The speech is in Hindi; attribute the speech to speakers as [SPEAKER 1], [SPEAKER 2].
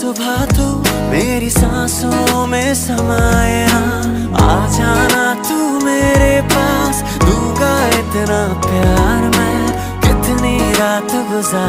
[SPEAKER 1] सुबह तू मेरी सांसों में समाए ना, आ जाना तू मेरे पास, दूंगा इतना प्यार मैं, कितनी रात गुजार